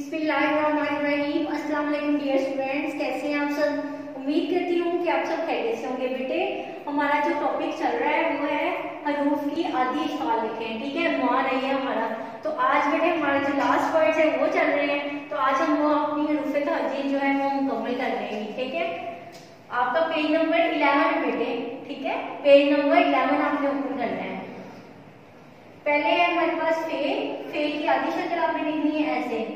बिस्मिल्लाहिर्रहमानिर्रहीम। अस्सलाम वालेकुम डियर स्टूडेंट्स, कैसे हैं आप सब। उम्मीद करती हूँ कि आप सब खैरियत से होंगे। बेटे हमारा जो टॉपिक चल रहा है वो है हरूफ की आदि अशफाल लिखें। ठीक है, वहाँ रही है हमारा। तो आज बेटे हमारे जो लास्ट वर्ड्स है वो चल रहे हैं, तो आज हम वो अपनी हरूफ तहजीर जो है वो मुकम्मल कर लेंगे। ठीक है, आपका पेज नंबर 11 बेटे। ठीक है, पेज नंबर 11 आपने ओपन करना है। पहले है हमारे पास फे की आधी शक्ल आपने लिखनी है ऐसे।